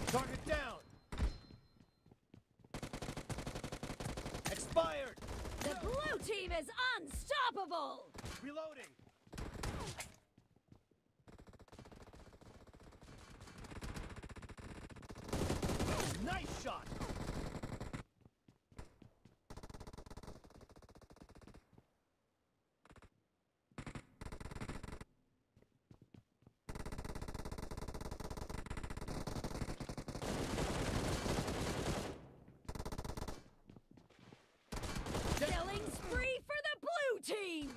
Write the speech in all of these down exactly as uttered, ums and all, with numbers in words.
Target down. Expired. The blue team is unstoppable! Reloading. Nice shot. Killing spree for the blue team!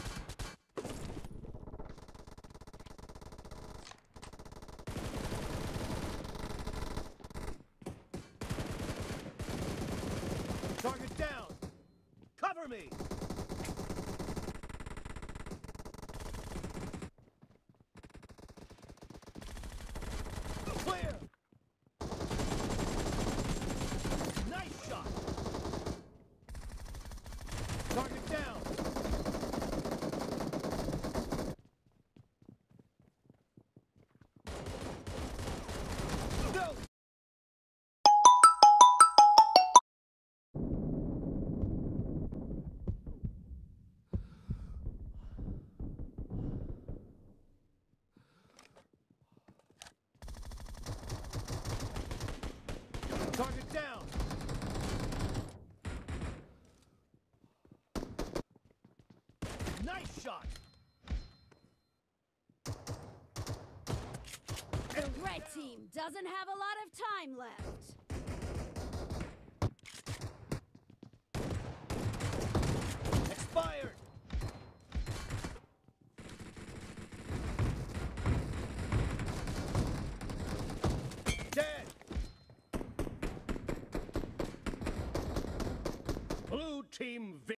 Target down. Cover me. Clear. Nice shot. Target down. No. Target down. Nice shot. The red team doesn't have a lot of time left. Expired. Dead. Blue team.